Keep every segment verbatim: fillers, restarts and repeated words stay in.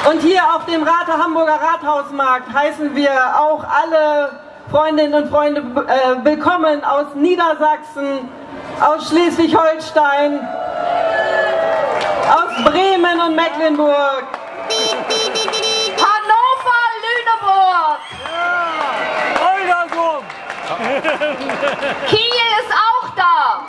Und hier auf dem Rate Hamburger Rathausmarkt heißen wir auch alle Freundinnen und Freunde äh, willkommen aus Niedersachsen, aus Schleswig-Holstein, aus Bremen und Mecklenburg, Hannover, Lüneburg, ja. Kiel ist auch da.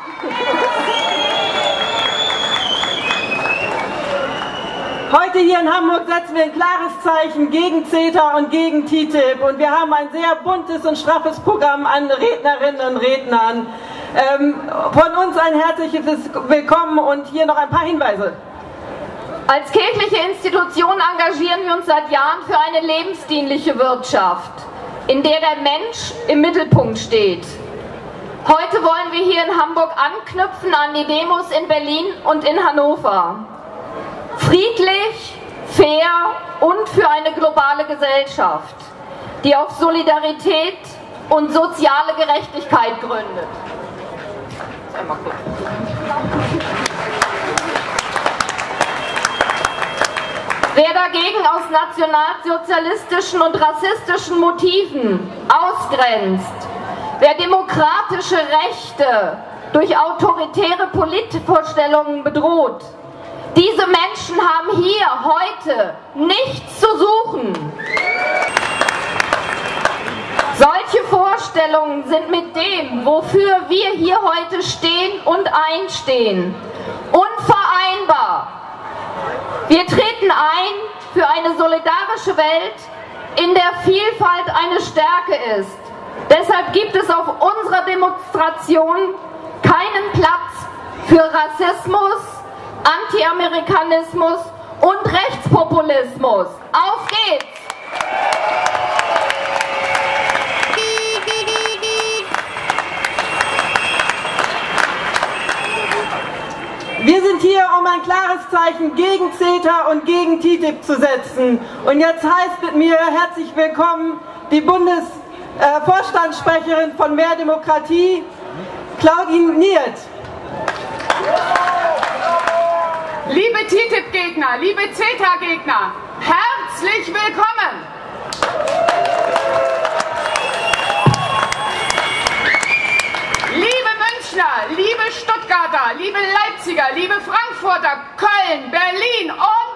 Heute hier in Hamburg setzen wir ein klares Zeichen gegen CETA und gegen T T I P und wir haben ein sehr buntes und straffes Programm an Rednerinnen und Rednern. Ähm, von uns ein herzliches Willkommen und hier noch ein paar Hinweise. Als kirchliche Institution engagieren wir uns seit Jahren für eine lebensdienliche Wirtschaft, in der der Mensch im Mittelpunkt steht. Heute wollen wir hier in Hamburg anknüpfen an die Demos in Berlin und in Hannover. Friedlich, fair und für eine globale Gesellschaft, die auf Solidarität und soziale Gerechtigkeit gründet. Wer dagegen aus nationalsozialistischen und rassistischen Motiven ausgrenzt, wer demokratische Rechte durch autoritäre Politvorstellungen bedroht, diese Menschen haben hier heute nichts zu suchen. Solche Vorstellungen sind mit dem, wofür wir hier heute stehen und einstehen, unvereinbar. Wir treten ein für eine solidarische Welt, in der Vielfalt eine Stärke ist. Deshalb gibt es auf unserer Demonstration keinen Platz für Rassismus, Anti-Amerikanismus und Rechtspopulismus. Auf geht's! Wir sind hier, um ein klares Zeichen gegen CETA und gegen T T I P zu setzen. Und jetzt heißt mit mir herzlich willkommen die Bundesvorstandssprecherin von Mehr Demokratie, Claudine Niert. Liebe T T I P-Gegner, liebe CETA-Gegner, herzlich willkommen! Liebe Münchner, liebe Stuttgarter, liebe Leipziger, liebe Frankfurter, Köln, Berlin und...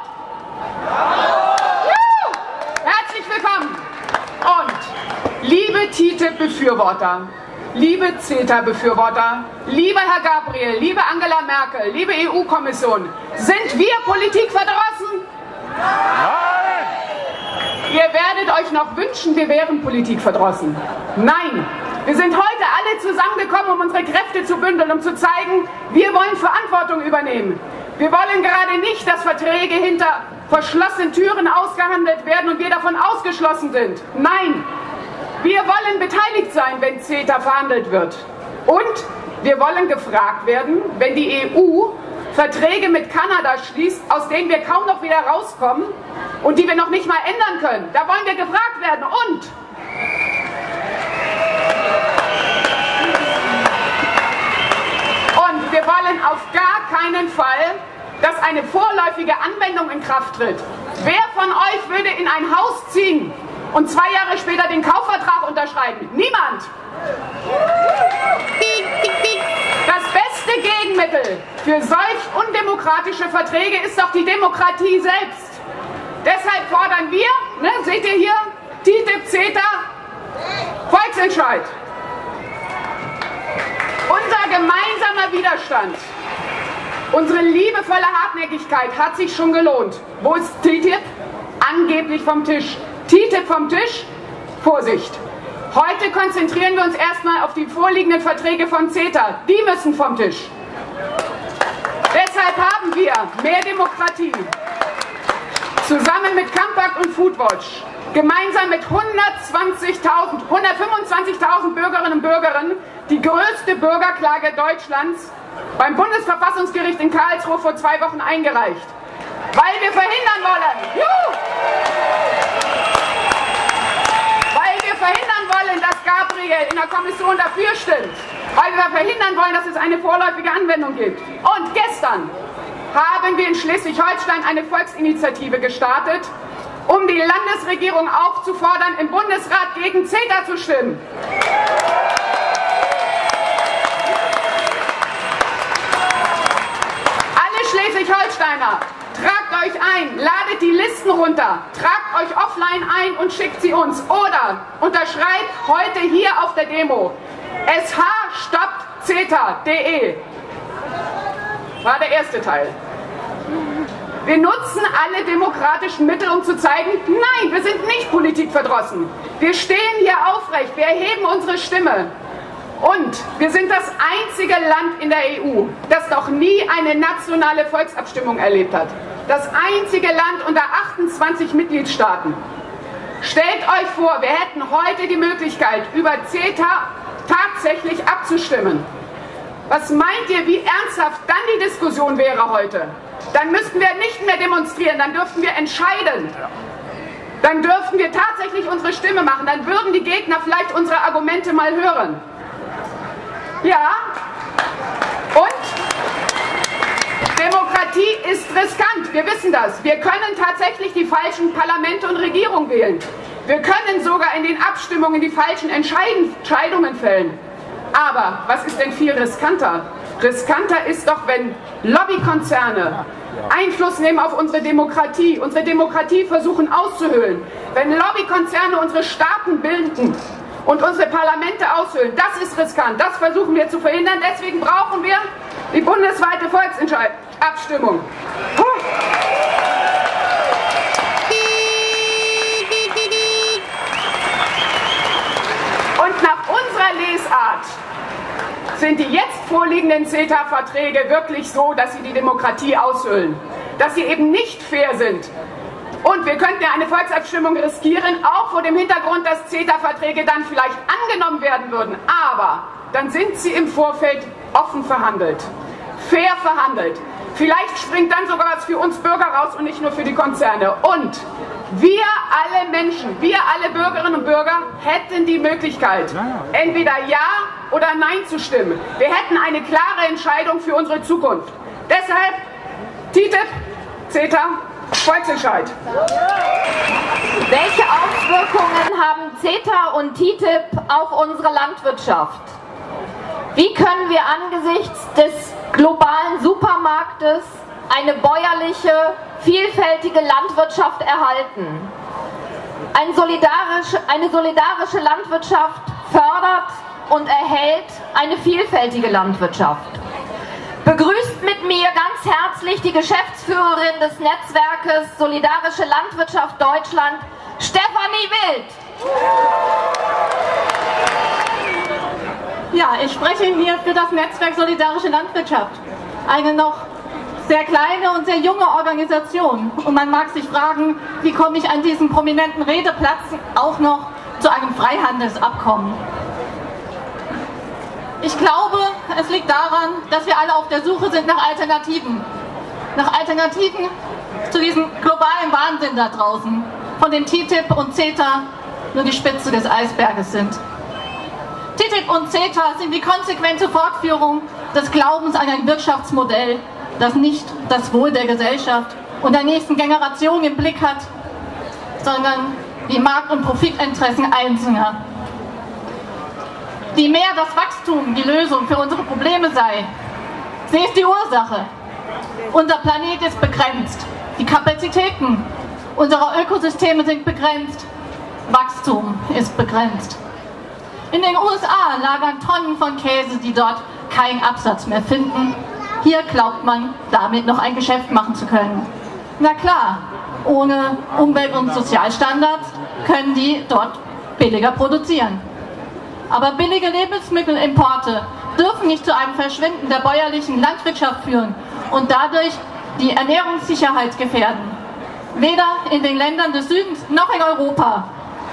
Juhu! Herzlich willkommen! Und liebe T T I P-Befürworter, liebe CETA-Befürworter, lieber Herr Gabriel, liebe Angela Merkel, liebe E U-Kommission, sind wir politikverdrossen? Nein! Ihr werdet euch noch wünschen, wir wären politikverdrossen. Nein! Wir sind heute alle zusammengekommen, um unsere Kräfte zu bündeln, um zu zeigen, wir wollen Verantwortung übernehmen. Wir wollen gerade nicht, dass Verträge hinter verschlossenen Türen ausgehandelt werden und wir davon ausgeschlossen sind. Nein! Wir wollen beteiligt sein, wenn CETA verhandelt wird. Und wir wollen gefragt werden, wenn die E U Verträge mit Kanada schließt, aus denen wir kaum noch wieder rauskommen und die wir noch nicht mal ändern können. Da wollen wir gefragt werden. Und Und wir wollen auf gar keinen Fall, dass eine vorläufige Anwendung in Kraft tritt. Wer von euch würde in ein Haus ziehen und zwei Jahre später den Kaufvertrag unterschreiben? Niemand! Das beste Gegenmittel für solch undemokratische Verträge ist doch die Demokratie selbst. Deshalb fordern wir, ne, seht ihr hier, T T I P, CETA, Volksentscheid. Unser gemeinsamer Widerstand, unsere liebevolle Hartnäckigkeit hat sich schon gelohnt. Wo ist T T I P? Angeblich vom Tisch. T T I P vom Tisch? Vorsicht! Heute konzentrieren wir uns erstmal auf die vorliegenden Verträge von CETA. Die müssen vom Tisch. Deshalb haben wir Mehr Demokratie zusammen mit Compact und Foodwatch gemeinsam mit hundertzwanzigtausend, hundertfünfundzwanzigtausend Bürgerinnen und Bürgern die größte Bürgerklage Deutschlands beim Bundesverfassungsgericht in Karlsruhe vor zwei Wochen eingereicht. Weil wir verhindern wollen, juhu, weil wir verhindern wollen, dass Gabriel in der Kommission dafür stimmt, weil wir verhindern wollen, dass es eine vorläufige Anwendung gibt. Und gestern haben wir in Schleswig-Holstein eine Volksinitiative gestartet, um die Landesregierung aufzufordern, im Bundesrat gegen CETA zu stimmen. Alle Schleswig-Holsteiner, tragt euch ein, ladet die Listen runter, tragt euch offline ein und schickt sie uns. Oder unterschreibt heute hier auf der Demo S H stoppt CETA punkt de. War der erste Teil. Wir nutzen alle demokratischen Mittel, um zu zeigen, nein, wir sind nicht politikverdrossen. Wir stehen hier aufrecht, wir erheben unsere Stimme. Und wir sind das einzige Land in der E U, das noch nie eine nationale Volksabstimmung erlebt hat. Das einzige Land unter achtundzwanzig Mitgliedstaaten. Stellt euch vor, wir hätten heute die Möglichkeit, über CETA tatsächlich abzustimmen. Was meint ihr, wie ernsthaft dann die Diskussion wäre heute? Dann müssten wir nicht mehr demonstrieren, dann dürften wir entscheiden. Dann dürften wir tatsächlich unsere Stimme machen, dann würden die Gegner vielleicht unsere Argumente mal hören. Ja, und Demokratie ist riskant, wir wissen das. Wir können tatsächlich die falschen Parlamente und Regierungen wählen. Wir können sogar in den Abstimmungen die falschen Entscheidungen fällen. Aber was ist denn viel riskanter? Riskanter ist doch, wenn Lobbykonzerne Einfluss nehmen auf unsere Demokratie, unsere Demokratie versuchen auszuhöhlen. Wenn Lobbykonzerne unsere Staaten bilden und unsere Parlamente aushöhlen, das ist riskant. Das versuchen wir zu verhindern. Deswegen brauchen wir die bundesweite Volksabstimmung. Und nach unserer Lesart sind die jetzt vorliegenden CETA-Verträge wirklich so, dass sie die Demokratie aushöhlen, dass sie eben nicht fair sind. Und wir könnten ja eine Volksabstimmung riskieren, auch vor dem Hintergrund, dass CETA-Verträge dann vielleicht angenommen werden würden. Aber dann sind sie im Vorfeld offen verhandelt, fair verhandelt. Vielleicht springt dann sogar was für uns Bürger raus und nicht nur für die Konzerne. Und wir alle Menschen, wir alle Bürgerinnen und Bürger hätten die Möglichkeit, entweder Ja oder Nein zu stimmen. Wir hätten eine klare Entscheidung für unsere Zukunft. Deshalb T T I P, CETA, Volksentscheid. Welche Auswirkungen haben CETA und T T I P auf unsere Landwirtschaft? Wie können wir angesichts des globalen Supermarktes eine bäuerliche, vielfältige Landwirtschaft erhalten? Ein solidarisch, eine solidarische Landwirtschaft fördert und erhält eine vielfältige Landwirtschaft. Begrüßt mit mir ganz herzlich die Geschäftsführerin des Netzwerkes Solidarische Landwirtschaft Deutschland, Stefanie Wild. Ja, ich spreche hier für das Netzwerk Solidarische Landwirtschaft. Eine noch sehr kleine und sehr junge Organisation. Und man mag sich fragen, wie komme ich an diesen prominenten Redeplatz auch noch zu einem Freihandelsabkommen? Ich glaube, es liegt daran, dass wir alle auf der Suche sind nach Alternativen. Nach Alternativen zu diesem globalen Wahnsinn da draußen, von dem T T I P und CETA nur die Spitze des Eisberges sind. T T I P und CETA sind die konsequente Fortführung des Glaubens an ein Wirtschaftsmodell, das nicht das Wohl der Gesellschaft und der nächsten Generation im Blick hat, sondern die Markt- und Profitinteressen Einzelner. Wie mehr das Wachstum die Lösung für unsere Probleme sei, sie ist die Ursache. Unser Planet ist begrenzt, die Kapazitäten unserer Ökosysteme sind begrenzt, Wachstum ist begrenzt. In den U S A lagern Tonnen von Käse, die dort keinen Absatz mehr finden. Hier glaubt man, damit noch ein Geschäft machen zu können. Na klar, ohne Umwelt- und Sozialstandards können die dort billiger produzieren. Aber billige Lebensmittelimporte dürfen nicht zu einem Verschwinden der bäuerlichen Landwirtschaft führen und dadurch die Ernährungssicherheit gefährden. Weder in den Ländern des Südens noch in Europa.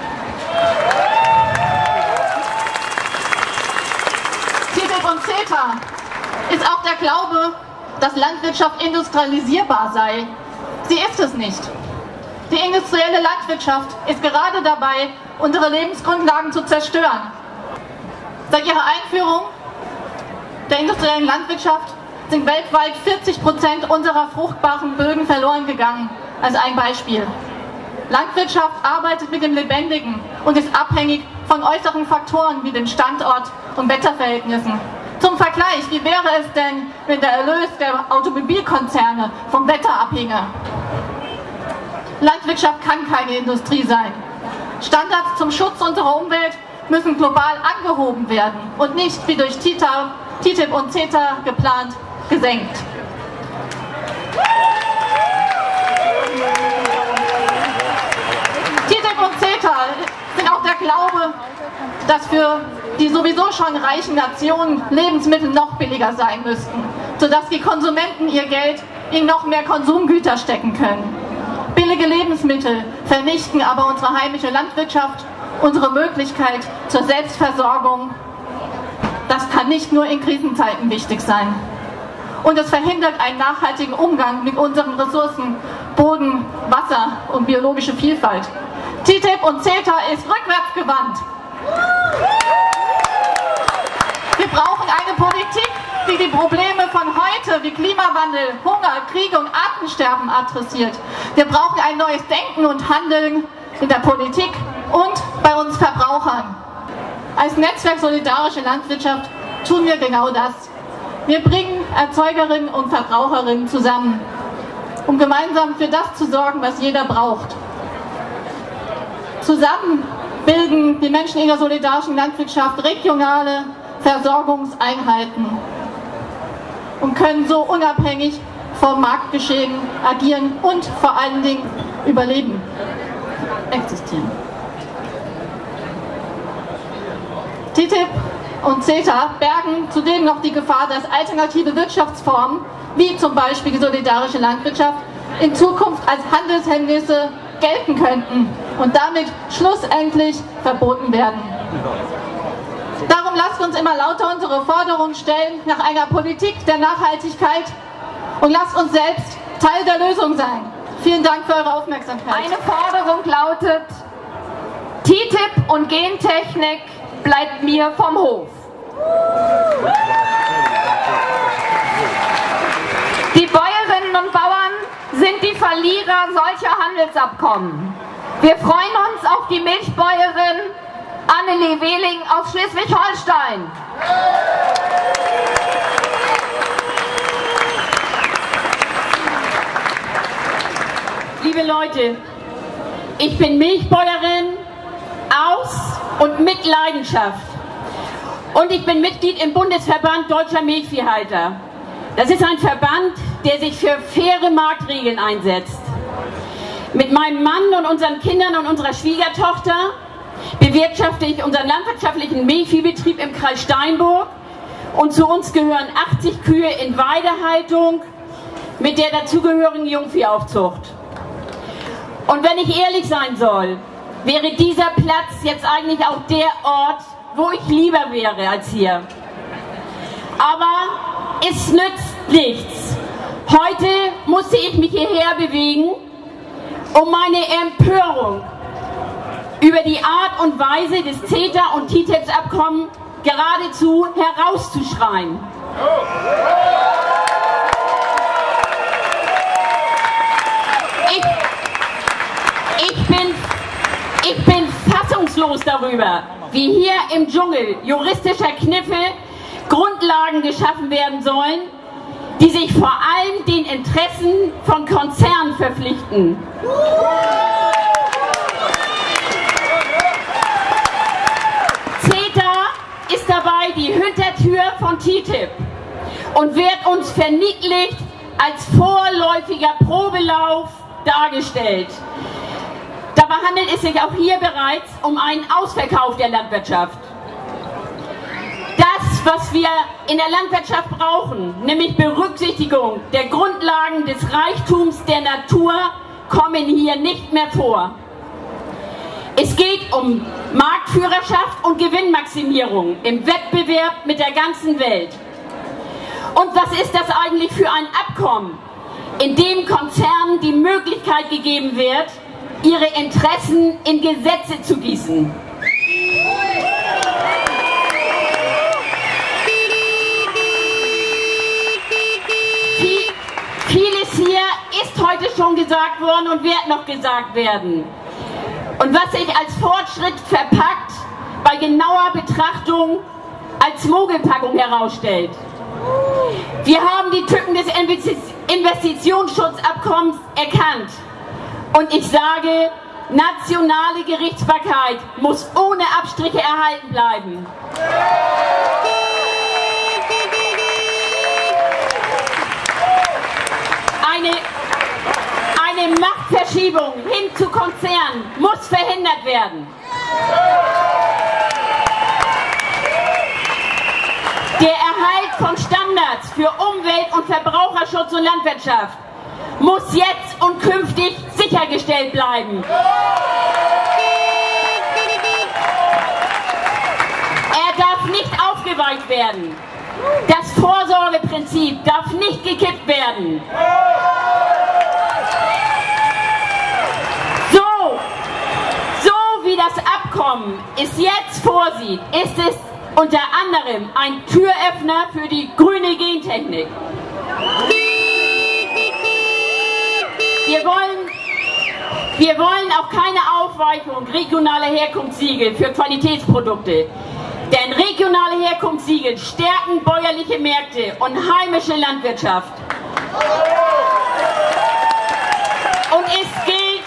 T T I P und CETA ist auch der Glaube, dass Landwirtschaft industrialisierbar sei. Sie ist es nicht. Die industrielle Landwirtschaft ist gerade dabei, unsere Lebensgrundlagen zu zerstören. Seit ihrer Einführung der industriellen Landwirtschaft sind weltweit vierzig Prozent unserer fruchtbaren Böden verloren gegangen, als ein Beispiel. Landwirtschaft arbeitet mit dem Lebendigen und ist abhängig von äußeren Faktoren wie dem Standort und Wetterverhältnissen. Zum Vergleich, wie wäre es denn, wenn der Erlös der Automobilkonzerne vom Wetter abhinge? Landwirtschaft kann keine Industrie sein. Standards zum Schutz unserer Umwelt müssen global angehoben werden und nicht, wie durch T T I P und CETA geplant, gesenkt. T T I P und CETA sind auch der Glaube, dass für die sowieso schon reichen Nationen Lebensmittel noch billiger sein müssten, sodass die Konsumenten ihr Geld in noch mehr Konsumgüter stecken können. Billige Lebensmittel vernichten aber unsere heimische Landwirtschaft, unsere Möglichkeit zur Selbstversorgung. Das kann nicht nur in Krisenzeiten wichtig sein. Und es verhindert einen nachhaltigen Umgang mit unseren Ressourcen, Boden, Wasser und biologische Vielfalt. T T I P und CETA ist rückwärtsgewandt. Wir brauchen eine Politik, die die Probleme von heute wie Klimawandel, Hunger, Kriege und Artensterben adressiert. Wir brauchen ein neues Denken und Handeln in der Politik und bei uns Verbrauchern. Als Netzwerk Solidarische Landwirtschaft tun wir genau das. Wir bringen Erzeugerinnen und Verbraucherinnen zusammen, um gemeinsam für das zu sorgen, was jeder braucht. Zusammen bilden die Menschen in der solidarischen Landwirtschaft regionale Versorgungseinheiten und können so unabhängig vom Marktgeschehen agieren und vor allen Dingen überleben, existieren. T T I P und CETA bergen zudem noch die Gefahr, dass alternative Wirtschaftsformen, wie zum Beispiel die solidarische Landwirtschaft, in Zukunft als Handelshemmnisse gelten könnten und damit schlussendlich verboten werden. Darum lasst uns immer lauter unsere Forderungen stellen nach einer Politik der Nachhaltigkeit und lasst uns selbst Teil der Lösung sein. Vielen Dank für eure Aufmerksamkeit. Eine Forderung lautet: T T I P und Gentechnik bleibt mir vom Hof. Die Bäuerinnen und Bauern sind die Verlierer solcher Handelsabkommen. Wir freuen uns auf die Milchbäuerin Annelie Wehling aus Schleswig-Holstein. Liebe Leute, ich bin Milchbäuerin aus und mit Leidenschaft. Und ich bin Mitglied im Bundesverband Deutscher Milchviehhalter. Das ist ein Verband, der sich für faire Marktregeln einsetzt. Mit meinem Mann und unseren Kindern und unserer Schwiegertochter bewirtschafte ich unseren landwirtschaftlichen Milchviehbetrieb im Kreis Steinburg. Und zu uns gehören achtzig Kühe in Weidehaltung mit der dazugehörigen Jungviehaufzucht. Und wenn ich ehrlich sein soll, wäre dieser Platz jetzt eigentlich auch der Ort, wo ich lieber wäre als hier. Aber es nützt nichts. Heute musste ich mich hierher bewegen, um meine Empörung über die Art und Weise des CETA und T T I P-Abkommens geradezu herauszuschreien. Ich, ich, bin, ich bin fassungslos darüber, wie hier im Dschungel juristischer Kniffe Grundlagen geschaffen werden sollen, die sich vor allem den Interessen von Konzernen verpflichten. CETA ist dabei die Hintertür von T T I P und wird uns verniedlicht als vorläufiger Probelauf dargestellt. Dabei handelt es sich auch hier bereits um einen Ausverkauf der Landwirtschaft. Das, was wir in der Landwirtschaft brauchen, nämlich Berücksichtigung der Grundlagen des Reichtums der Natur, kommen hier nicht mehr vor. Es geht um Marktführerschaft und Gewinnmaximierung im Wettbewerb mit der ganzen Welt. Und was ist das eigentlich für ein Abkommen, in dem Konzernen die Möglichkeit gegeben wird, ihre Interessen in Gesetze zu gießen? Vieles hier ist heute schon gesagt worden und wird noch gesagt werden. und was sich als Fortschritt verpackt, bei genauer Betrachtung als Mogelpackung herausstellt. Wir haben die Tücken des Investitionsschutzabkommens erkannt. Und ich sage, nationale Gerichtsbarkeit muss ohne Abstriche erhalten bleiben. Eine, eine Machtverschiebung hin zu Konzernen muss verhindert werden. Der Erhalt von Standards für Umwelt- und Verbraucherschutz und Landwirtschaft muss jetzt und künftig sichergestellt bleiben. Er darf nicht aufgeweicht werden. Das Vorsorgeprinzip darf nicht gekippt werden. So, so wie das Abkommen es jetzt vorsieht, ist es unter anderem ein Türöffner für die grüne Gentechnik. Wir wollen, wir wollen auch keine Aufweichung regionaler Herkunftssiegel für Qualitätsprodukte. Denn regionale Herkunftssiegel stärken bäuerliche Märkte und heimische Landwirtschaft. Und es gilt,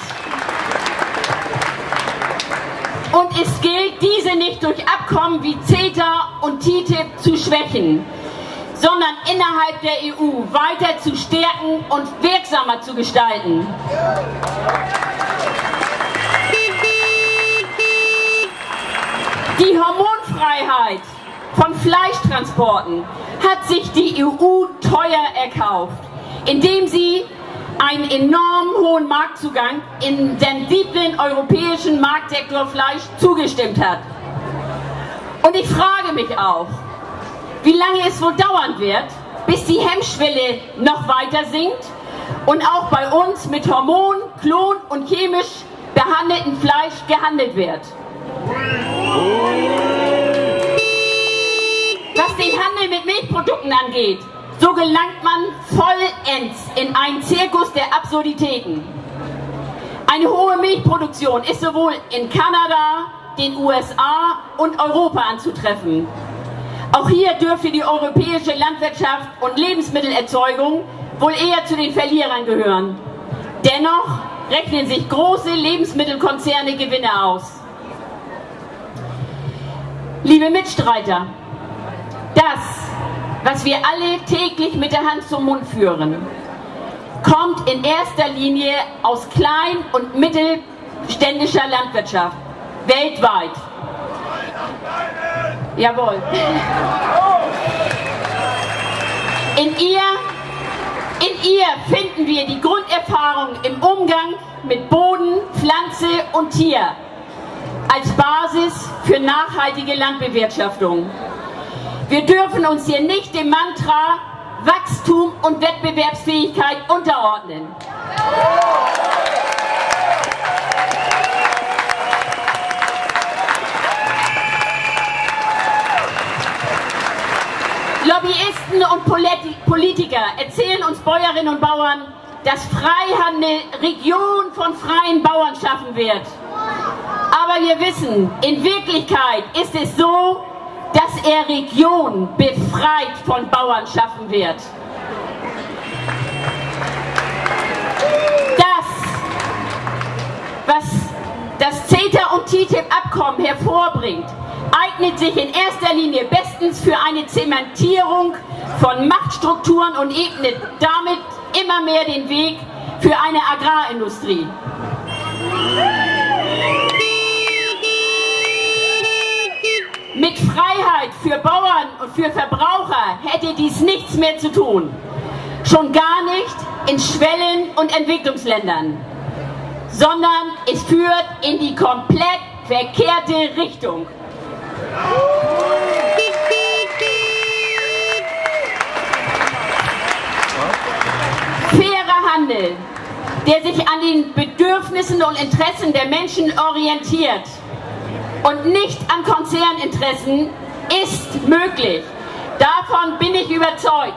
und es gilt, diese nicht durch Abkommen wie CETA und T T I P zu schwächen, sondern innerhalb der E U weiter zu stärken und wirksamer zu gestalten. Die Hormonfreiheit von Fleischtransporten hat sich die E U teuer erkauft, indem sie einen enorm hohen Marktzugang in sensiblen europäischen Marktsektor Fleisch zugestimmt hat. Und ich frage mich auch, wie lange es wohl dauern wird, bis die Hemmschwelle noch weiter sinkt und auch bei uns mit Hormon-, Klon- und chemisch behandeltem Fleisch gehandelt wird. Was den Handel mit Milchprodukten angeht, so gelangt man vollends in einen Zirkus der Absurditäten. Eine hohe Milchproduktion ist sowohl in Kanada, den U S A und Europa anzutreffen. Auch hier dürfte die europäische Landwirtschaft und Lebensmittelerzeugung wohl eher zu den Verlierern gehören. Dennoch rechnen sich große Lebensmittelkonzerne Gewinne aus. Liebe Mitstreiter, das, was wir alle täglich mit der Hand zum Mund führen, kommt in erster Linie aus klein- und mittelständischer Landwirtschaft, weltweit. Jawohl. In ihr, in ihr finden wir die Grunderfahrung im Umgang mit Boden, Pflanze und Tier als Basis für nachhaltige Landbewirtschaftung. Wir dürfen uns hier nicht dem Mantra Wachstum und Wettbewerbsfähigkeit unterordnen. Lobbyisten und Politiker erzählen uns Bäuerinnen und Bauern, dass Freihandel Region von freien Bauern schaffen wird. Aber wir wissen, in Wirklichkeit ist es so, dass er Region befreit von Bauern schaffen wird. Das, was das CETA und T T I P-Abkommen hervorbringt, eignet sich in erster Linie bestens für eine Zementierung von Machtstrukturen und ebnet damit immer mehr den Weg für eine Agrarindustrie. Mit Freiheit für Bauern und für Verbraucher hätte dies nichts mehr zu tun. Schon gar nicht in Schwellen- und Entwicklungsländern. Sondern es führt in die komplett verkehrte Richtung. Fairer Handel, der sich an den Bedürfnissen und Interessen der Menschen orientiert und nicht an Konzerninteressen, ist möglich. Davon bin ich überzeugt.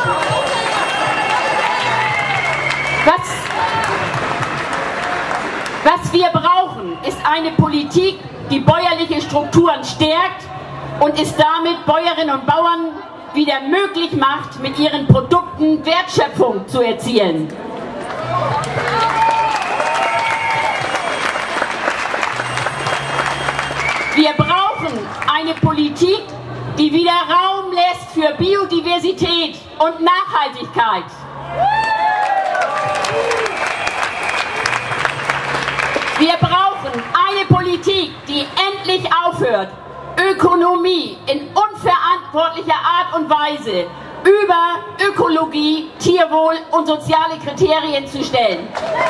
Was, Was wir brauchen, ist eine Politik, die bäuerliche Strukturen stärkt und es damit Bäuerinnen und Bauern wieder möglich macht, mit ihren Produkten Wertschöpfung zu erzielen. Wir brauchen eine Politik, die wieder Raum lässt für Biodiversität und Nachhaltigkeit. Wir brauchen eine Politik, die endlich aufhört, Ökonomie in unverantwortlicher Art und Weise über Ökologie, Tierwohl und soziale Kriterien zu stellen.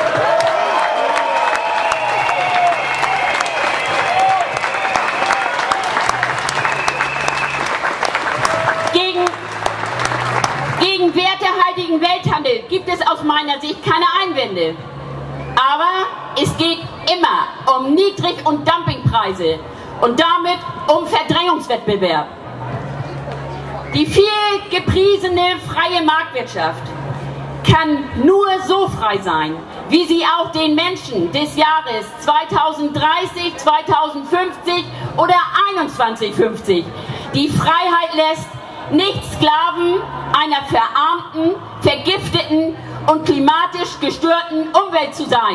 Gegen, gegen wertehaltigen Welthandel gibt es aus meiner Sicht keine Einwände. Aber es geht immer um Niedrig- und Dumpingpreise und damit um Verdrängungswettbewerb. Die viel gepriesene freie Marktwirtschaft kann nur so frei sein, wie sie auch den Menschen des Jahres zweitausenddreißig, zweitausendfünfzig oder einundzwanzig fünfzig die Freiheit lässt, nicht Sklaven einer verarmten, vergifteten und klimatisch gestörten Umwelt zu sein.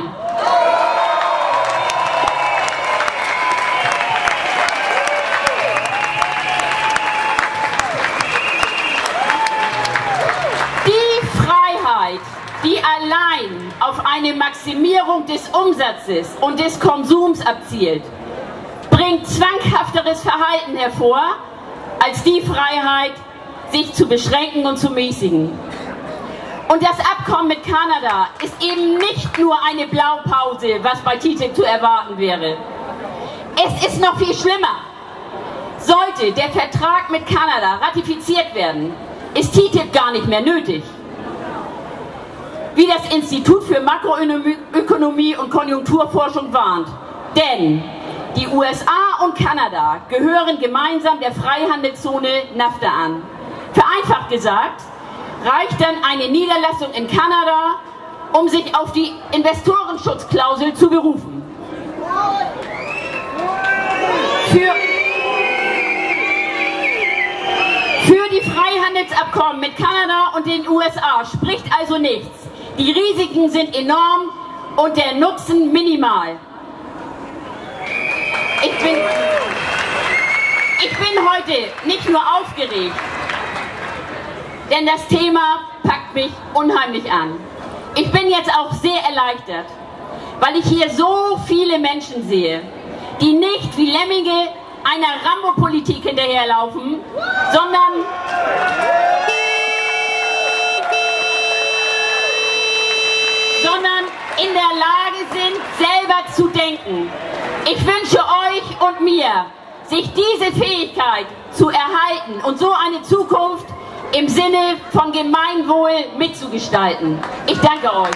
Die Freiheit, die allein auf eine Maximierung des Umsatzes und des Konsums abzielt, bringt zwanghafteres Verhalten hervor, als die Freiheit, sich zu beschränken und zu mäßigen. Und das Abkommen mit Kanada ist eben nicht nur eine Blaupause, was bei T T I P zu erwarten wäre. Es ist noch viel schlimmer. Sollte der Vertrag mit Kanada ratifiziert werden, ist T T I P gar nicht mehr nötig. Wie das Institut für Makroökonomie und Konjunkturforschung warnt. Denn die U S A und Kanada gehören gemeinsam der Freihandelszone NAFTA an. Vereinfacht gesagt, reicht dann eine Niederlassung in Kanada, um sich auf die Investorenschutzklausel zu berufen. Für, für die Freihandelsabkommen mit Kanada und den U S A spricht also nichts. Die Risiken sind enorm und der Nutzen minimal. Ich bin, ich bin heute nicht nur aufgeregt, denn das Thema packt mich unheimlich an. Ich bin jetzt auch sehr erleichtert, weil ich hier so viele Menschen sehe, die nicht wie Lemminge einer Rambo-Politik hinterherlaufen, sondern, sondern in der Lage sind, selber zu denken. Ich wünsche euch und mir, sich diese Fähigkeit zu erhalten und so eine Zukunft im Sinne von Gemeinwohl mitzugestalten. Ich danke euch.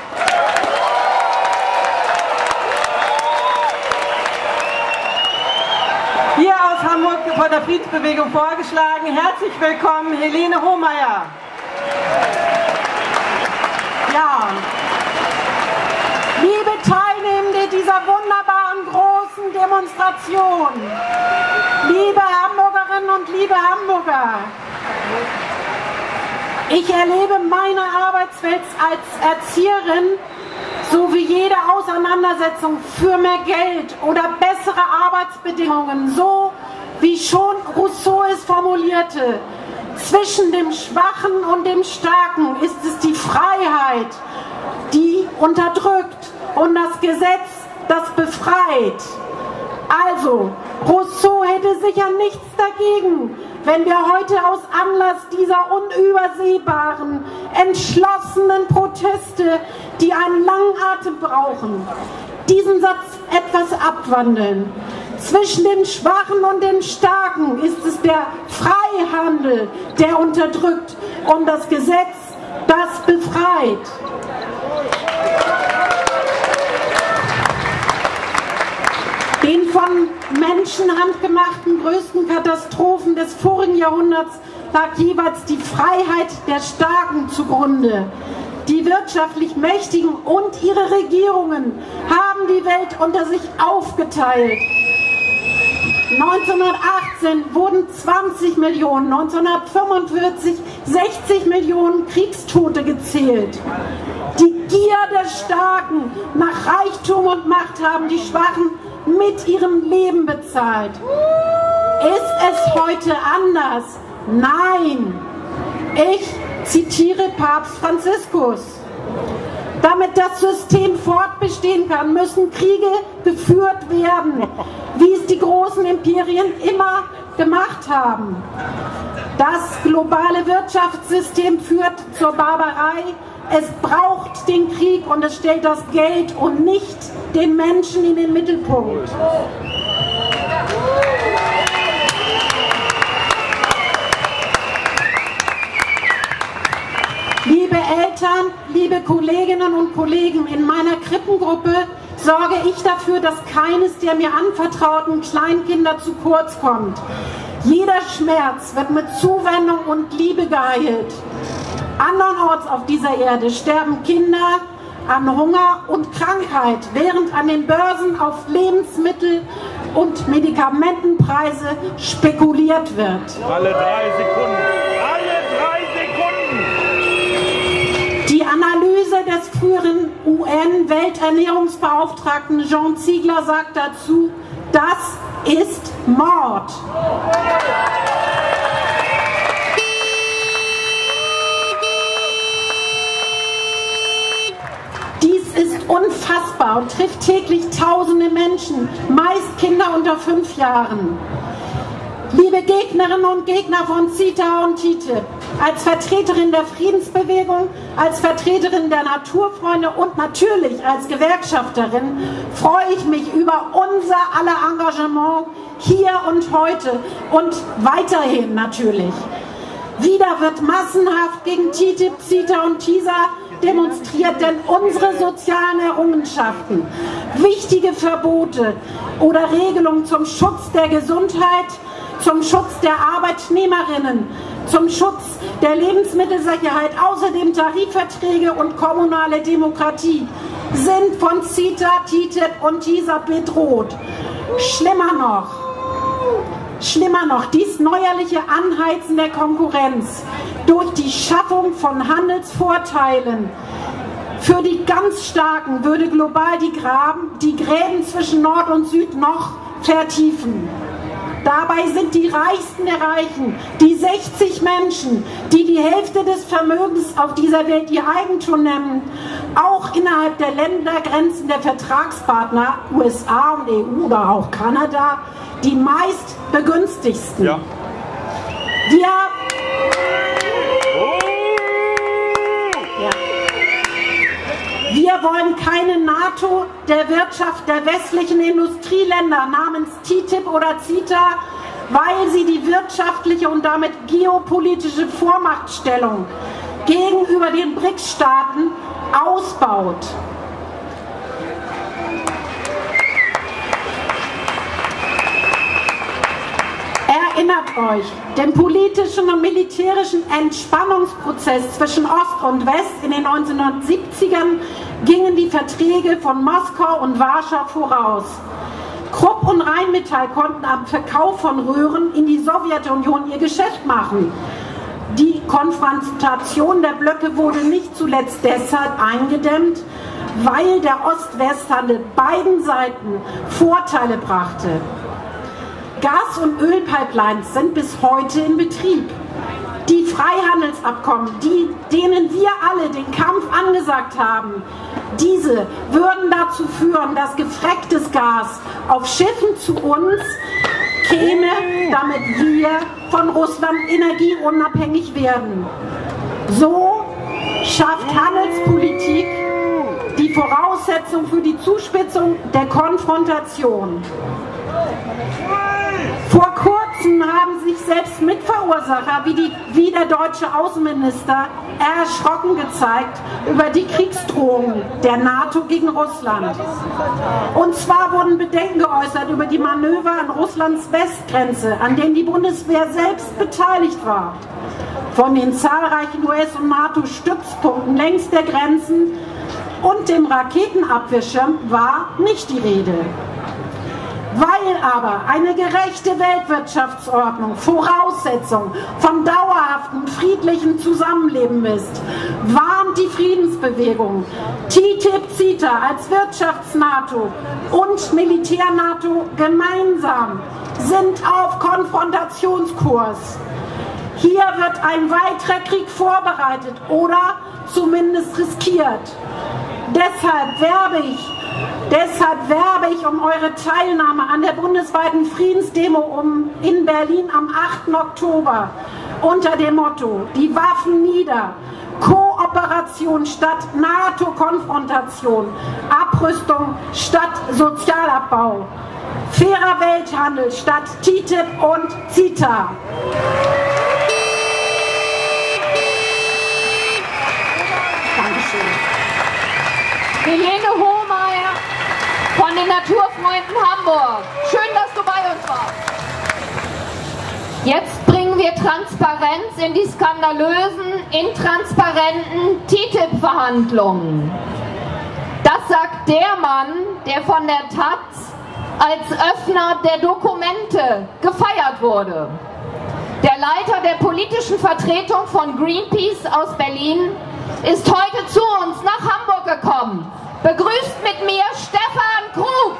Hier aus Hamburg von der Friedensbewegung vorgeschlagen. Herzlich willkommen, Helene Hohmeier. Ja, liebe Teilnehmende dieser wunderbaren großen Demonstration, liebe Hamburgerinnen und liebe Hamburger, ich erlebe meine Arbeitswelt als Erzieherin so wie jede Auseinandersetzung für mehr Geld oder bessere Arbeitsbedingungen, so wie schon Rousseau es formulierte. Zwischen dem Schwachen und dem Starken ist es die Freiheit, die unterdrückt, und das Gesetz, das befreit. Also, Rousseau hätte sicher nichts dagegen, wenn wir heute aus Anlass dieser unübersehbaren, entschlossenen Proteste, die einen langen Atem brauchen, diesen Satz etwas abwandeln. Zwischen den Schwachen und den Starken ist es der Freihandel, der unterdrückt, und das Gesetz, das befreit. Den von Menschenhand gemachten größten Katastrophen des vorigen Jahrhunderts lag jeweils die Freiheit der Starken zugrunde. Die wirtschaftlich Mächtigen und ihre Regierungen haben die Welt unter sich aufgeteilt. neunzehnhundertachtzehn wurden zwanzig Millionen, neunzehnhundertfünfundvierzig sechzig Millionen Kriegstote gezählt. Die Gier der Starken nach Reichtum und Macht haben die Schwachen mit ihrem Leben bezahlt. Ist es heute anders? Nein. Ich zitiere Papst Franziskus. Damit das System fortbestehen kann, müssen Kriege geführt werden, wie es die großen Imperien immer gemacht haben. Das globale Wirtschaftssystem führt zur Barbarei. Es braucht den Krieg und es stellt das Geld und nicht den Menschen in den Mittelpunkt. Liebe Eltern, liebe Kolleginnen und Kollegen, in meiner Krippengruppe sorge ich dafür, dass keines der mir anvertrauten Kleinkinder zu kurz kommt. Jeder Schmerz wird mit Zuwendung und Liebe geheilt. Andernorts auf dieser Erde sterben Kinder an Hunger und Krankheit, während an den Börsen auf Lebensmittel und Medikamentenpreise spekuliert wird. Alle drei Sekunden. Alle drei Sekunden. Die Analyse des früheren U N-Welternährungsbeauftragten Jean Ziegler sagt dazu, das ist Mord. Dies ist unfassbar und trifft täglich tausende Menschen, meist Kinder unter fünf Jahren. Liebe Gegnerinnen und Gegner von CETA und T T I P, als Vertreterin der Friedensbewegung, als Vertreterin der Naturfreunde und natürlich als Gewerkschafterin freue ich mich über unser aller Engagement hier und heute und weiterhin natürlich. Wieder wird massenhaft gegen T T I P, CETA und TISA demonstriert, denn unsere sozialen Errungenschaften, wichtige Verbote oder Regelungen zum Schutz der Gesundheit, zum Schutz der Arbeitnehmerinnen, zum Schutz der Lebensmittelsicherheit, außerdem Tarifverträge und kommunale Demokratie sind von CETA, T T I P und TISA bedroht. Schlimmer noch, schlimmer noch, dies neuerliche Anheizen der Konkurrenz durch die Schaffung von Handelsvorteilen für die ganz Starken würde global die, Graben, die Gräben zwischen Nord und Süd noch vertiefen. Dabei sind die Reichsten der Reichen, die sechzig Menschen, die die Hälfte des Vermögens auf dieser Welt ihr Eigentum nennen, auch innerhalb der Ländergrenzen der Vertragspartner U S A und E U oder auch Kanada, die meist begünstigsten. Ja. Wir Wir wollen keine NATO der Wirtschaft der westlichen Industrieländer namens T T I P oder CETA, weil sie die wirtschaftliche und damit geopolitische Vormachtstellung gegenüber den B R I C S-Staaten ausbaut. Erinnert euch, den politischen und militärischen Entspannungsprozess zwischen Ost und West in den neunzehnhundertsiebzigern gingen die Verträge von Moskau und Warschau voraus. Krupp und Rheinmetall konnten am Verkauf von Röhren in die Sowjetunion ihr Geschäft machen. Die Konfrontation der Blöcke wurde nicht zuletzt deshalb eingedämmt, weil der Ost-West-Handel beiden Seiten Vorteile brachte. Gas- und Ölpipelines sind bis heute in Betrieb. Die Freihandelsabkommen, die, denen wir alle den Kampf angesagt haben, diese würden dazu führen, dass gefrecktes Gas auf Schiffen zu uns käme, damit wir von Russland energieunabhängig werden. So schafft Handelspolitik die Voraussetzung für die Zuspitzung der Konfrontation. Vor kurzem haben sich selbst Mitverursacher wie, die, wie der deutsche Außenminister erschrocken gezeigt über die Kriegsdrohung der NATO gegen Russland. Und zwar wurden Bedenken geäußert über die Manöver an Russlands Westgrenze, an denen die Bundeswehr selbst beteiligt war. von den zahlreichen U S- und NATO-Stützpunkten längs der Grenzen und dem Raketenabwehrschirm war nicht die Rede. Weil aber eine gerechte Weltwirtschaftsordnung Voraussetzung von dauerhaftem friedlichen Zusammenleben ist, warnt die Friedensbewegung T T I P CETA als Wirtschafts-NATO und Militär-NATO gemeinsam sind auf Konfrontationskurs. Hier wird ein weiterer Krieg vorbereitet oder zumindest riskiert. Deshalb werbe ich Deshalb werbe ich um eure Teilnahme an der bundesweiten Friedensdemo um in Berlin am achten Oktober unter dem Motto: Die Waffen nieder, Kooperation statt NATO-Konfrontation, Abrüstung statt Sozialabbau, fairer Welthandel statt T T I P und CETA. Dankeschön. Helene Hohmeier von den Naturfreunden Hamburg. Schön, dass du bei uns warst. Jetzt bringen wir Transparenz in die skandalösen, intransparenten T T I P-Verhandlungen. Das sagt der Mann, der von der Taz als Öffner der Dokumente gefeiert wurde. Der Leiter der politischen Vertretung von Greenpeace aus Berlin ist heute zu uns nach Hamburg gekommen. Begrüßt mit mir Stefan Krug.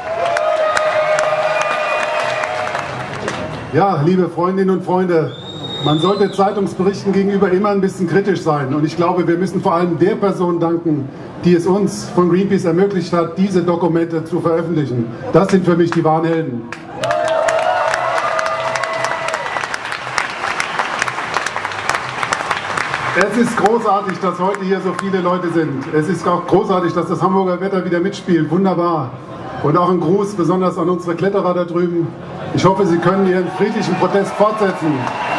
Ja, liebe Freundinnen und Freunde, man sollte Zeitungsberichten gegenüber immer ein bisschen kritisch sein. Und ich glaube, wir müssen vor allem der Person danken, die es uns von Greenpeace ermöglicht hat, diese Dokumente zu veröffentlichen. Das sind für mich die wahren Helden. Es ist großartig, dass heute hier so viele Leute sind. Es ist auch großartig, dass das Hamburger Wetter wieder mitspielt. Wunderbar. Und auch ein Gruß besonders an unsere Kletterer da drüben. Ich hoffe, Sie können Ihren friedlichen Protest fortsetzen.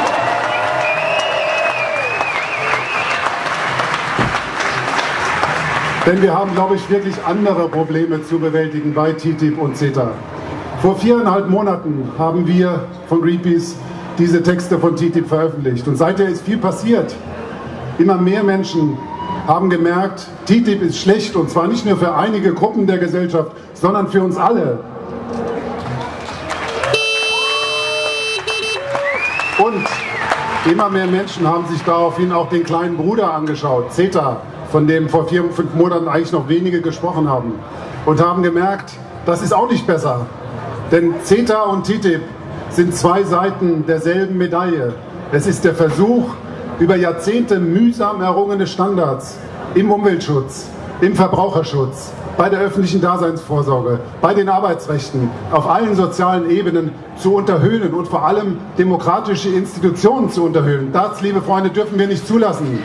Denn wir haben, glaube ich, wirklich andere Probleme zu bewältigen bei T T I P und CETA. Vor viereinhalb Monaten haben wir von Greenpeace diese Texte von T T I P veröffentlicht. Und seither ist viel passiert. Immer mehr Menschen haben gemerkt, T T I P ist schlecht, und zwar nicht nur für einige Gruppen der Gesellschaft, sondern für uns alle. Und immer mehr Menschen haben sich daraufhin auch den kleinen Bruder angeschaut, CETA, von dem vor vier, fünf Monaten eigentlich noch wenige gesprochen haben, und haben gemerkt, das ist auch nicht besser. Denn CETA und T T I P sind zwei Seiten derselben Medaille. Es ist der Versuch, über Jahrzehnte mühsam errungene Standards im Umweltschutz, im Verbraucherschutz, bei der öffentlichen Daseinsvorsorge, bei den Arbeitsrechten, auf allen sozialen Ebenen zu unterhöhlen und vor allem demokratische Institutionen zu unterhöhlen. Das, liebe Freunde, dürfen wir nicht zulassen.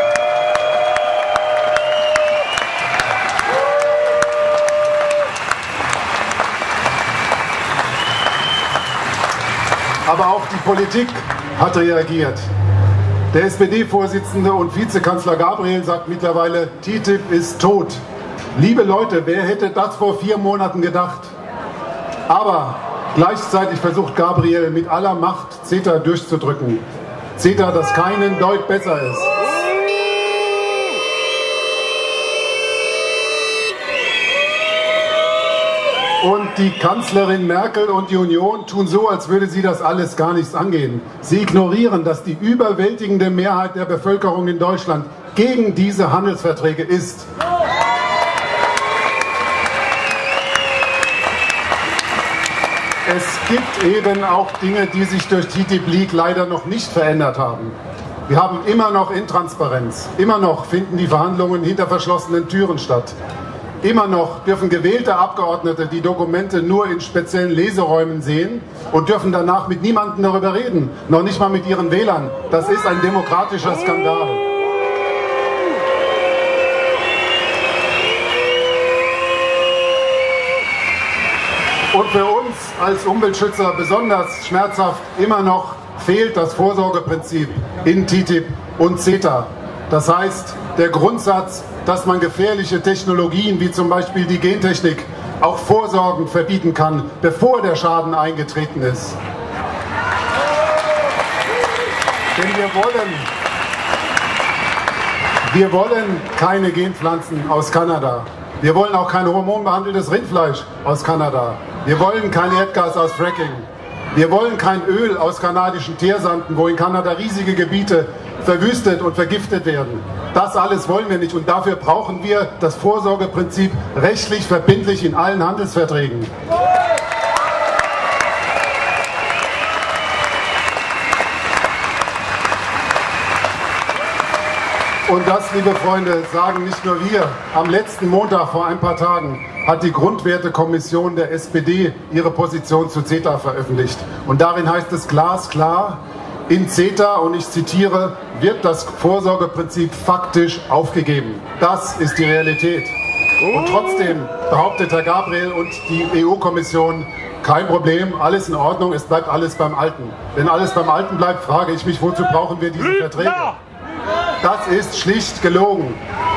Aber auch die Politik hat reagiert. Der S P D-Vorsitzende und Vizekanzler Gabriel sagt mittlerweile, T T I P ist tot. Liebe Leute, wer hätte das vor vier Monaten gedacht? Aber gleichzeitig versucht Gabriel mit aller Macht CETA durchzudrücken. CETA, das keinen Deut besser ist. Und die Kanzlerin Merkel und die Union tun so, als würde sie das alles gar nichts angehen. Sie ignorieren, dass die überwältigende Mehrheit der Bevölkerung in Deutschland gegen diese Handelsverträge ist. Es gibt eben auch Dinge, die sich durch T T I P leider noch nicht verändert haben. Wir haben immer noch Intransparenz. Immer noch finden die Verhandlungen hinter verschlossenen Türen statt. Immer noch dürfen gewählte Abgeordnete die Dokumente nur in speziellen Leseräumen sehen und dürfen danach mit niemandem darüber reden, noch nicht mal mit ihren Wählern. Das ist ein demokratischer Skandal. Und für uns als Umweltschützer besonders schmerzhaft, immer noch fehlt das Vorsorgeprinzip in T T I P und CETA. Das heißt, der Grundsatz, dass man gefährliche Technologien wie zum Beispiel die Gentechnik auch vorsorgend verbieten kann, bevor der Schaden eingetreten ist. Denn wir wollen Wir wollen keine Genpflanzen aus Kanada. Wir wollen auch kein hormonbehandeltes Rindfleisch aus Kanada. Wir wollen kein Erdgas aus Fracking. Wir wollen kein Öl aus kanadischen Teersanden, wo in Kanada riesige Gebiete verwüstet und vergiftet werden. Das alles wollen wir nicht und dafür brauchen wir das Vorsorgeprinzip rechtlich verbindlich in allen Handelsverträgen. Und das, liebe Freunde, sagen nicht nur wir. Am letzten Montag vor ein paar Tagen hat die Grundwertekommission der S P D ihre Position zu CETA veröffentlicht. Und darin heißt es glasklar, in CETA, und ich zitiere, wird das Vorsorgeprinzip faktisch aufgegeben. Das ist die Realität. Und trotzdem behauptet Herr Gabriel und die E U-Kommission, kein Problem, alles in Ordnung, es bleibt alles beim Alten. Wenn alles beim Alten bleibt, frage ich mich, wozu brauchen wir diese Verträge? Das ist schlicht gelogen.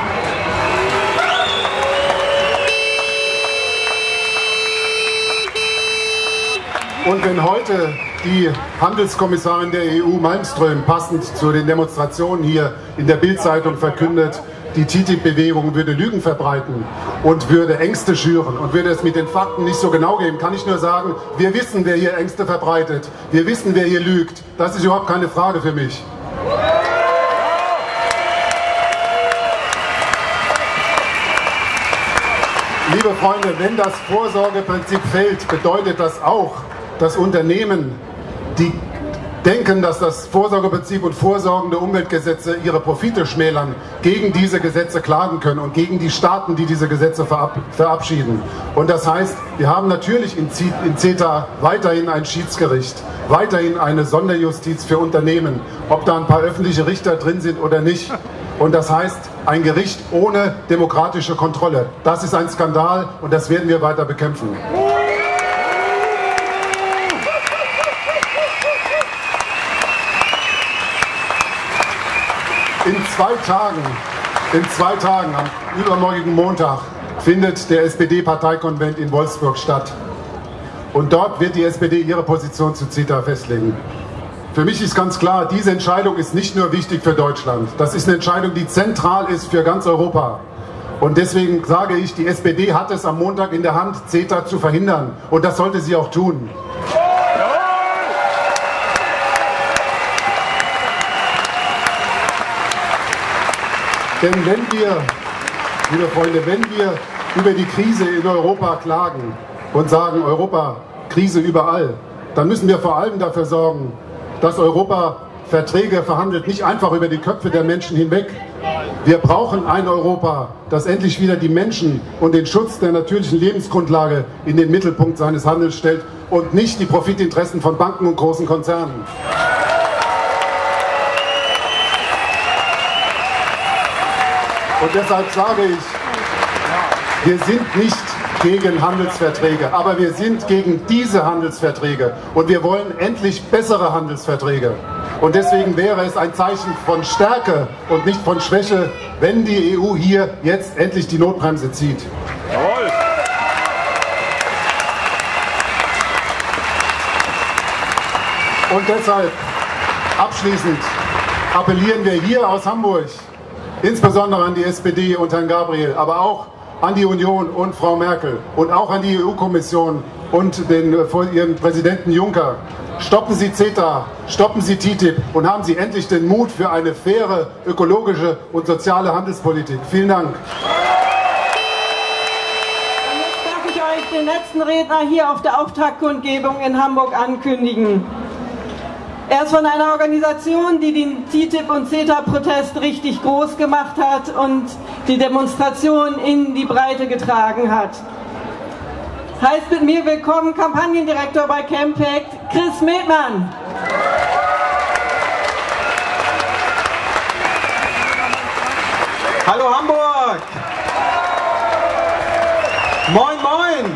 Und wenn heute die Handelskommissarin der E U Malmström passend zu den Demonstrationen hier in der Bild-Zeitung verkündet, die T T I P-Bewegung würde Lügen verbreiten und würde Ängste schüren und würde es mit den Fakten nicht so genau geben, kann ich nur sagen, wir wissen, wer hier Ängste verbreitet. Wir wissen, wer hier lügt. Das ist überhaupt keine Frage für mich. Liebe Freunde, wenn das Vorsorgeprinzip fällt, bedeutet das auch, dass Unternehmen, die denken, dass das Vorsorgeprinzip und vorsorgende Umweltgesetze ihre Profite schmälern, gegen diese Gesetze klagen können und gegen die Staaten, die diese Gesetze verab verabschieden. Und das heißt, wir haben natürlich in CETA weiterhin ein Schiedsgericht, weiterhin eine Sonderjustiz für Unternehmen, ob da ein paar öffentliche Richter drin sind oder nicht. Und das heißt, ein Gericht ohne demokratische Kontrolle. Das ist ein Skandal und das werden wir weiter bekämpfen. In zwei Tagen, in zwei Tagen, am übermorgigen Montag, findet der S P D-Parteikonvent in Wolfsburg statt. Und dort wird die S P D ihre Position zu CETA festlegen. Für mich ist ganz klar, diese Entscheidung ist nicht nur wichtig für Deutschland. Das ist eine Entscheidung, die zentral ist für ganz Europa. Und deswegen sage ich, die S P D hat es am Montag in der Hand, CETA zu verhindern. Und das sollte sie auch tun. Denn wenn wir, liebe Freunde, wenn wir über die Krise in Europa klagen und sagen, Europa, Krise überall, dann müssen wir vor allem dafür sorgen, dass Europa Verträge verhandelt, nicht einfach über die Köpfe der Menschen hinweg. Wir brauchen ein Europa, das endlich wieder die Menschen und den Schutz der natürlichen Lebensgrundlage in den Mittelpunkt seines Handels stellt und nicht die Profitinteressen von Banken und großen Konzernen. Und deshalb sage ich, wir sind nicht gegen Handelsverträge, aber wir sind gegen diese Handelsverträge und wir wollen endlich bessere Handelsverträge. Und deswegen wäre es ein Zeichen von Stärke und nicht von Schwäche, wenn die E U hier jetzt endlich die Notbremse zieht. Jawohl. Und deshalb abschließend appellieren wir hier aus Hamburg, insbesondere an die S P D und Herrn Gabriel, aber auch an die Union und Frau Merkel und auch an die E U-Kommission und den, ihren Präsidenten Juncker. Stoppen Sie CETA, stoppen Sie T T I P und haben Sie endlich den Mut für eine faire, ökologische und soziale Handelspolitik. Vielen Dank. Und jetzt darf ich euch den letzten Redner hier auf der Auftaktkundgebung in Hamburg ankündigen. Er ist von einer Organisation, die den T T I P und CETA-Protest richtig groß gemacht hat und die Demonstration in die Breite getragen hat. Heißt mit mir willkommen Kampagnendirektor bei Campact, Chris Medmann. Hallo Hamburg! Moin, moin!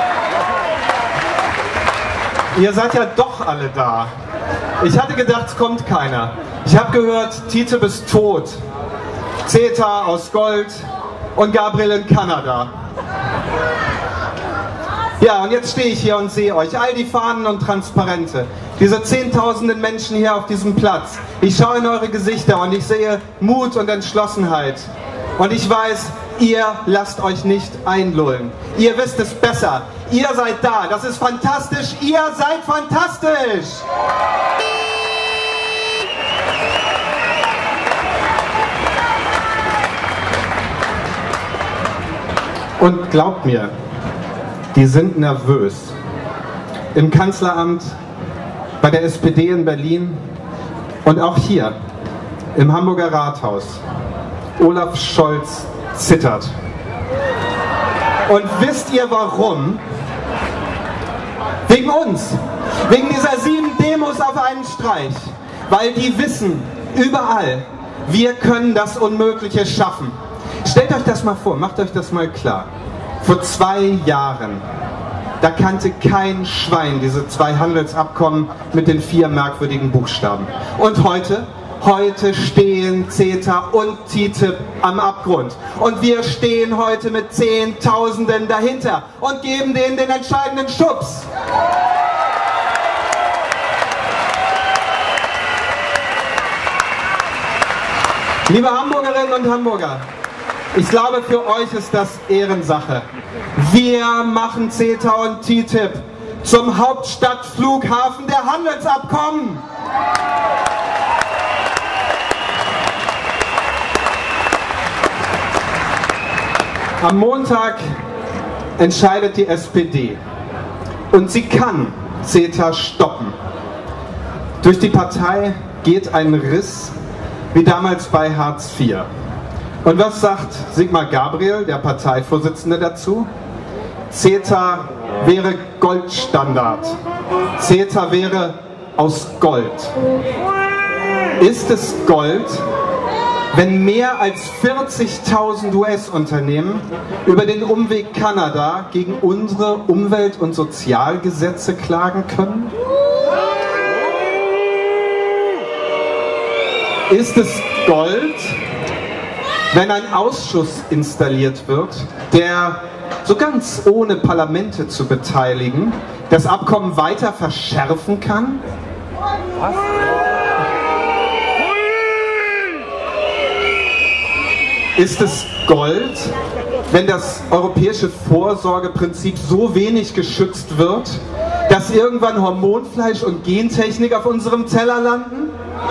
Ihr seid ja doch alle da. Ich hatte gedacht, es kommt keiner. Ich habe gehört, T T I P ist tot. CETA aus Gold und Gabriel in Kanada. Ja, und jetzt stehe ich hier und sehe euch, all die Fahnen und Transparente, diese zehntausenden Menschen hier auf diesem Platz. Ich schaue in eure Gesichter und ich sehe Mut und Entschlossenheit. Und ich weiß, ihr lasst euch nicht einlullen. Ihr wisst es besser. Ihr seid da. Das ist fantastisch. Ihr seid fantastisch. Und glaubt mir, die sind nervös. Im Kanzleramt, bei der S P D in Berlin und auch hier im Hamburger Rathaus. Olaf Scholz zittert. Und wisst ihr warum? Wegen uns. Wegen dieser sieben Demos auf einen Streich. Weil die wissen, überall, wir können das Unmögliche schaffen. Stellt euch das mal vor, macht euch das mal klar. Vor zwei Jahren, da kannte kein Schwein diese zwei Handelsabkommen mit den vier merkwürdigen Buchstaben. Und heute? Heute stehen CETA und T T I P am Abgrund. Und wir stehen heute mit Zehntausenden dahinter und geben denen den entscheidenden Schubs. Liebe Hamburgerinnen und Hamburger, ich glaube, für euch ist das Ehrensache. Wir machen CETA und T T I P zum Hauptstadtflughafen der Handelsabkommen. Am Montag entscheidet die S P D und sie kann CETA stoppen. Durch die Partei geht ein Riss wie damals bei Hartz vier. Und was sagt Sigmar Gabriel, der Parteivorsitzende, dazu? CETA wäre Goldstandard. CETA wäre aus Gold. Ist es Gold, wenn mehr als vierzigtausend U S-Unternehmen über den Umweg Kanada gegen unsere Umwelt- und Sozialgesetze klagen können? Ist es Gold, wenn ein Ausschuss installiert wird, der so ganz ohne Parlamente zu beteiligen, das Abkommen weiter verschärfen kann? Was? Ist es Gold, wenn das europäische Vorsorgeprinzip so wenig geschützt wird, dass irgendwann Hormonfleisch und Gentechnik auf unserem Teller landen?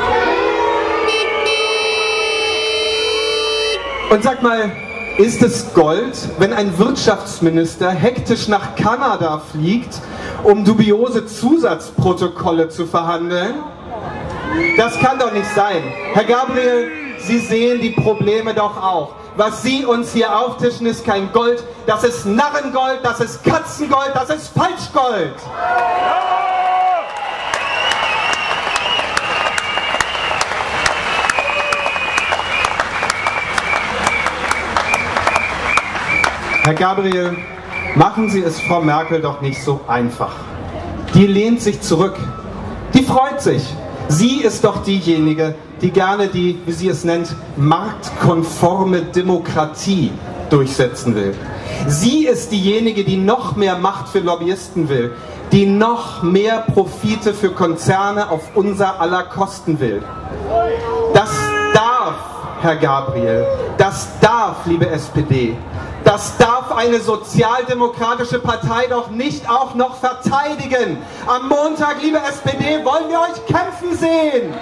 Und sag mal, ist es Gold, wenn ein Wirtschaftsminister hektisch nach Kanada fliegt, um dubiose Zusatzprotokolle zu verhandeln? Das kann doch nicht sein. Herr Gabriel, Sie sehen die Probleme doch auch. Was Sie uns hier auftischen, ist kein Gold, das ist Narrengold, das ist Katzengold, das ist Falschgold. Herr Gabriel, machen Sie es Frau Merkel doch nicht so einfach. Die lehnt sich zurück. Die freut sich. Sie ist doch diejenige, die gerne die, wie sie es nennt, marktkonforme Demokratie durchsetzen will. Sie ist diejenige, die noch mehr Macht für Lobbyisten will, die noch mehr Profite für Konzerne auf unser aller Kosten will. Das darf, Herr Gabriel, das darf, liebe S P D, das darf eine sozialdemokratische Partei doch nicht auch noch verteidigen. Am Montag, liebe S P D, wollen wir euch kämpfen sehen.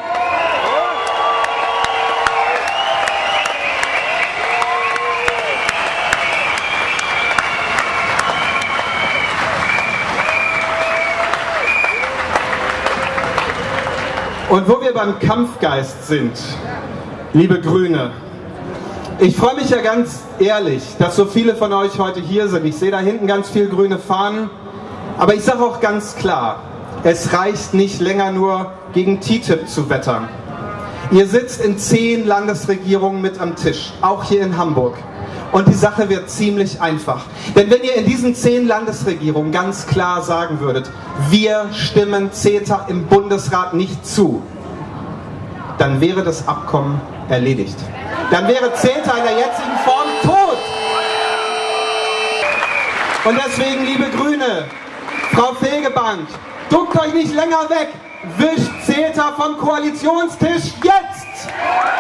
Und wo wir beim Kampfgeist sind, liebe Grüne, ich freue mich ja ganz ehrlich, dass so viele von euch heute hier sind. Ich sehe da hinten ganz viel grüne Fahnen. Aber ich sage auch ganz klar, es reicht nicht länger nur gegen T T I P zu wettern. Ihr sitzt in zehn Landesregierungen mit am Tisch, auch hier in Hamburg. Und die Sache wird ziemlich einfach. Denn wenn ihr in diesen zehn Landesregierungen ganz klar sagen würdet, wir stimmen CETA im Bundesrat nicht zu, dann wäre das Abkommen erledigt. Dann wäre CETA in der jetzigen Form tot. Und deswegen, liebe Grüne, Frau Fegebank, duckt euch nicht länger weg, wischt CETA vom Koalitionstisch jetzt!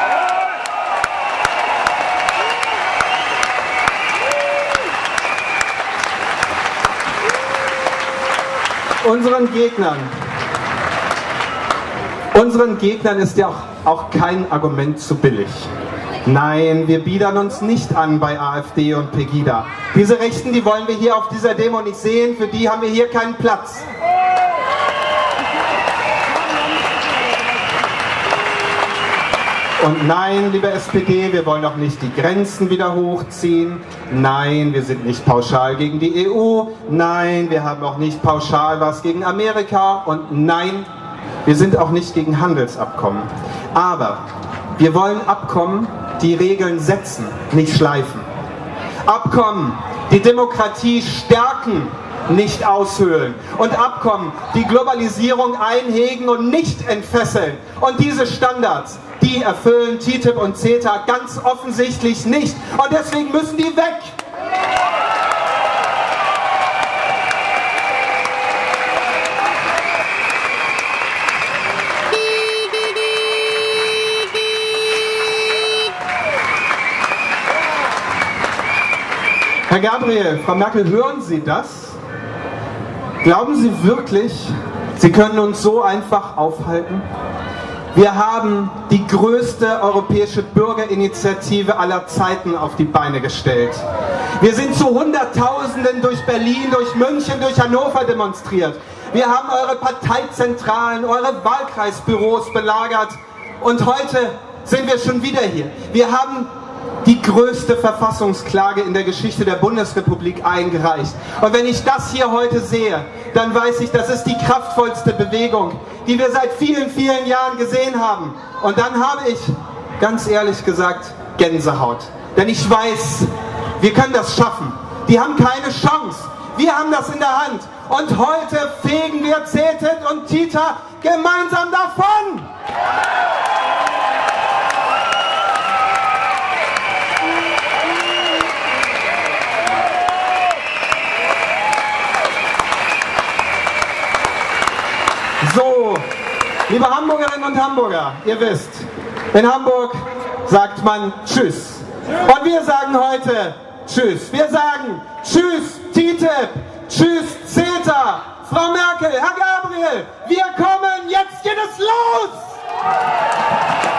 Unseren Gegnern, unseren Gegnern ist ja auch, auch kein Argument zu billig. Nein, wir biedern uns nicht an bei AfD und Pegida. Diese Rechten, die wollen wir hier auf dieser Demo nicht sehen, für die haben wir hier keinen Platz. Und nein, liebe S P D, wir wollen auch nicht die Grenzen wieder hochziehen. Nein, wir sind nicht pauschal gegen die E U. Nein, wir haben auch nicht pauschal was gegen Amerika. Und nein, wir sind auch nicht gegen Handelsabkommen. Aber wir wollen Abkommen, die Regeln setzen, nicht schleifen. Abkommen, die Demokratie stärken, nicht aushöhlen. Und Abkommen, die Globalisierung einhegen und nicht entfesseln. Und diese Standards, die erfüllen T T I P und CETA ganz offensichtlich nicht. Und deswegen müssen die weg. Herr Gabriel, Frau Merkel, hören Sie das? Glauben Sie wirklich, Sie können uns so einfach aufhalten? Wir haben die größte europäische Bürgerinitiative aller Zeiten auf die Beine gestellt. Wir sind zu Hunderttausenden durch Berlin, durch München, durch Hannover demonstriert. Wir haben eure Parteizentralen, eure Wahlkreisbüros belagert. Und heute sind wir schon wieder hier. Wir haben die größte Verfassungsklage in der Geschichte der Bundesrepublik eingereicht. Und wenn ich das hier heute sehe, dann weiß ich, das ist die kraftvollste Bewegung, die wir seit vielen, vielen Jahren gesehen haben. Und dann habe ich, ganz ehrlich gesagt, Gänsehaut. Denn ich weiß, wir können das schaffen. Die haben keine Chance. Wir haben das in der Hand. Und heute fegen wir C E T I und T I T A gemeinsam davon. So, liebe Hamburgerinnen und Hamburger, ihr wisst, in Hamburg sagt man Tschüss. Und wir sagen heute Tschüss. Wir sagen Tschüss T T I P, Tschüss CETA. Frau Merkel, Herr Gabriel, wir kommen, jetzt geht es los!